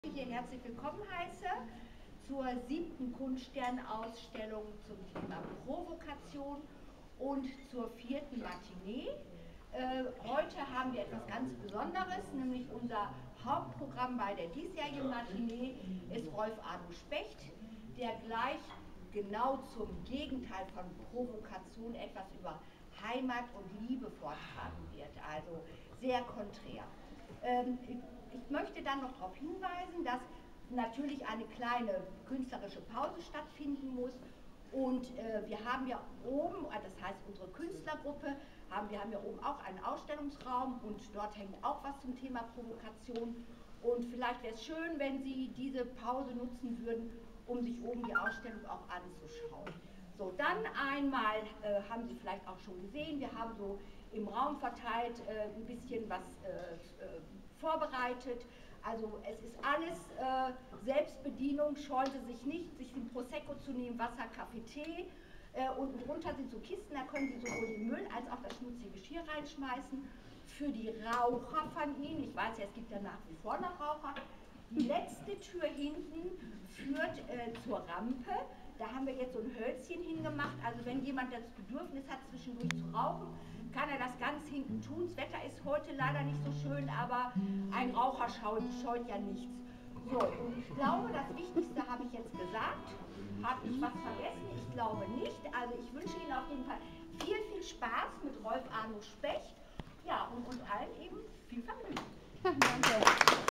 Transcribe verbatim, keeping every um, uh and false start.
Hier herzlich willkommen heiße zur siebten Kunststern-Ausstellung zum Thema Provokation und zur vierten Matinee. Äh, heute haben wir etwas ganz Besonderes, nämlich unser Hauptprogramm bei der diesjährigen Matinee ist Rolf Arno Specht, der gleich genau zum Gegenteil von Provokation etwas über Heimat und Liebe vortragen wird, also sehr konträr. Ähm, ich möchte dann noch darauf hinweisen, dass natürlich eine kleine künstlerische Pause stattfinden muss. Und äh, wir haben ja oben, das heißt unsere Künstlergruppe, haben, wir haben ja oben auch einen Ausstellungsraum und dort hängt auch was zum Thema Provokation. Und vielleicht wäre es schön, wenn Sie diese Pause nutzen würden, um sich oben die Ausstellung auch anzuschauen. So, dann einmal äh, haben Sie vielleicht auch schon gesehen, wir haben so im Raum verteilt äh, ein bisschen was äh, äh, vorbereitet. Also es ist alles äh, Selbstbedienung, scheuen Sie sich nicht, sich den Prosecco zu nehmen, Wasser, Kaffee, Tee. Äh, unten drunter sind so Kisten, da können Sie sowohl den Müll als auch das schmutzige Geschirr reinschmeißen. Für die Raucher von Ihnen, ich weiß ja, es gibt ja nach wie vor noch Raucher, die letzte Tür hinten führt äh, zur Rampe. Da haben wir jetzt so ein Hölzchen hingemacht, also wenn jemand das Bedürfnis hat, zwischendurch zu rauchen, kann er das ganz hinten tun. Das Wetter ist heute leider nicht so schön, aber ein Raucher scheut, scheut ja nichts. So, und ich glaube, das Wichtigste habe ich jetzt gesagt. Habe ich was vergessen? Ich glaube nicht. Also ich wünsche Ihnen auf jeden Fall viel, viel Spaß mit Rolf Arno Specht. Ja, und, und allen eben viel Vergnügen. Danke.